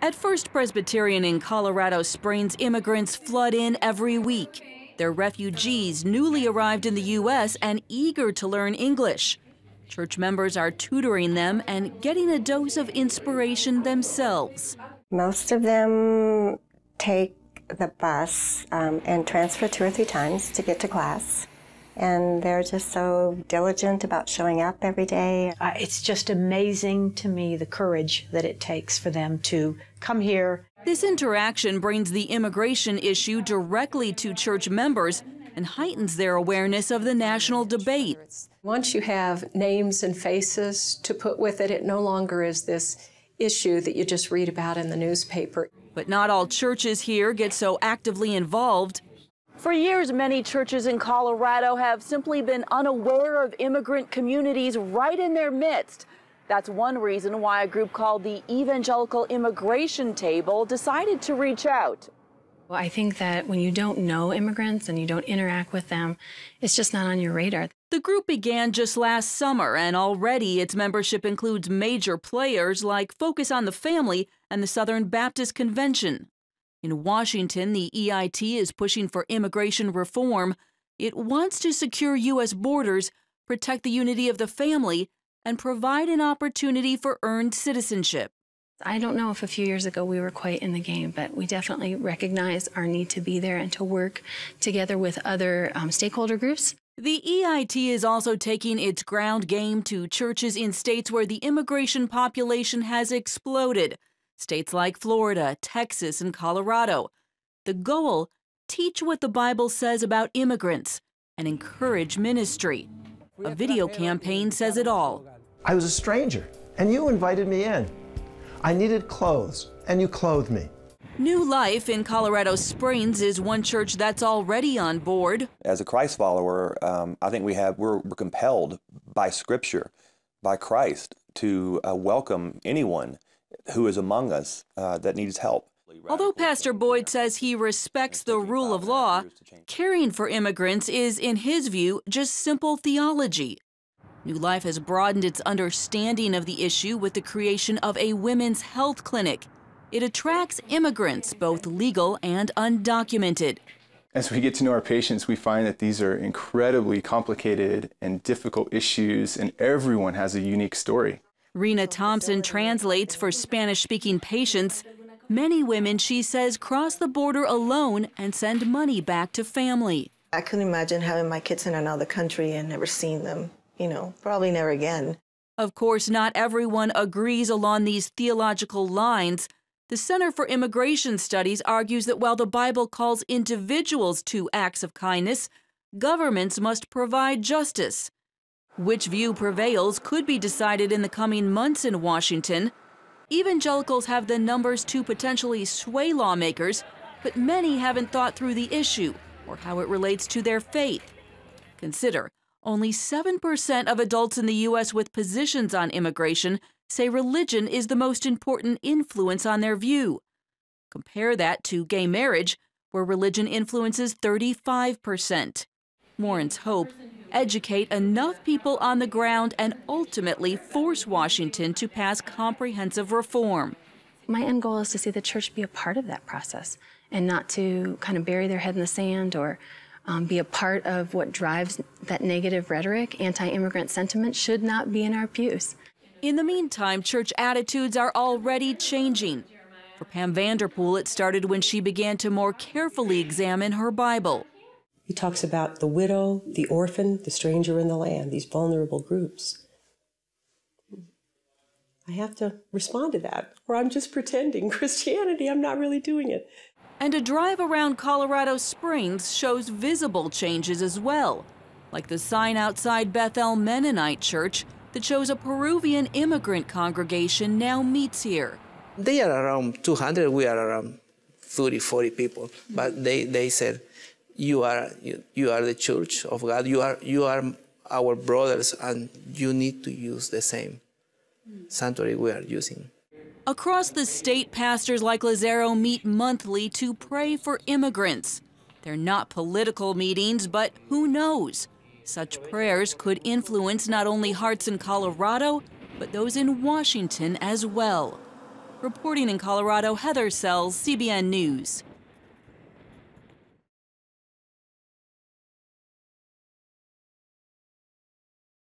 At First Presbyterian in Colorado Springs, immigrants flood in every week. They're refugees newly arrived in the U.S. and eager to learn English. Church members are tutoring them and getting a dose of inspiration themselves. Most of them take the bus and transfer 2 or 3 times to get to class. And they're just so diligent about showing up every day. It's just amazing to me the courage that it takes for them to come here. This interaction brings the immigration issue directly to church members and heightens their awareness of the national debate. Once you have names and faces to put with it, it no longer is this issue that you just read about in the newspaper. But not all churches here get so actively involved. For years, many churches in Colorado have simply been unaware of immigrant communities right in their midst. That's one reason why a group called the Evangelical Immigration Table decided to reach out. Well, I think that when you don't know immigrants and you don't interact with them, it's just not on your radar. The group began just last summer, and already its membership includes major players like Focus on the Family and the Southern Baptist Convention. In Washington, the EIT is pushing for immigration reform. It wants to secure U.S. borders, protect the unity of the family, and provide an opportunity for earned citizenship. I don't know if a few years ago we were quite in the game, but we definitely recognize our need to be there and to work together with other stakeholder groups. The EIT is also taking its ground game to churches in states where the immigration population has exploded. States like Florida, Texas, and Colorado. The goal, teach what the Bible says about immigrants and encourage ministry. A video campaign says it all. I was a stranger, and you invited me in. I needed clothes, and you clothed me. New Life in Colorado Springs is one church that's already on board. As a Christ follower, I think we're compelled by Scripture, by Christ, to welcome anyone who is among us that needs help. Although Pastor Boyd says he respects the rule of law, caring for immigrants is, in his view, just simple theology. New Life has broadened its understanding of the issue with the creation of a women's health clinic. It attracts immigrants, both legal and undocumented. As we get to know our patients, we find that these are incredibly complicated and difficult issues, and everyone has a unique story. Rena Thompson translates for Spanish-speaking patients. Many women, she says, cross the border alone and send money back to family. I couldn't imagine having my kids in another country and never seeing them, probably never again. Of course, not everyone agrees along these theological lines. The Center for Immigration Studies argues that while the Bible calls individuals to acts of kindness, governments must provide justice. Which view prevails could be decided in the coming months in Washington. Evangelicals have the numbers to potentially sway lawmakers, but many haven't thought through the issue or how it relates to their faith. Consider, only 7% of adults in the U.S. with positions on immigration say religion is the most important influence on their view. Compare that to gay marriage, where religion influences 35%. Morin's hope, educate enough people on the ground and ultimately force Washington to pass comprehensive reform. My end goal is to see the church be a part of that process and not to kind of bury their head in the sand or be a part of what drives that negative rhetoric. Anti-immigrant sentiment should not be in our pews. In the meantime, church attitudes are already changing. For Pam Vanderpool, it started when she began to more carefully examine her Bible. He talks about the widow, the orphan, the stranger in the land, these vulnerable groups. I have to respond to that, or I'm just pretending Christianity, I'm not really doing it. And a drive around Colorado Springs shows visible changes as well, like the sign outside Bethel Mennonite Church that shows a Peruvian immigrant congregation now meets here. They are around 200, we are around 30, 40 people, but they said, you are the church of God. You are our brothers, and you need to use the same sanctuary we are using. Across the state, pastors like Lazaro meet monthly to pray for immigrants. They're not political meetings, but who knows? Such prayers could influence not only hearts in Colorado, but those in Washington as well. Reporting in Colorado, Heather Sells, CBN News.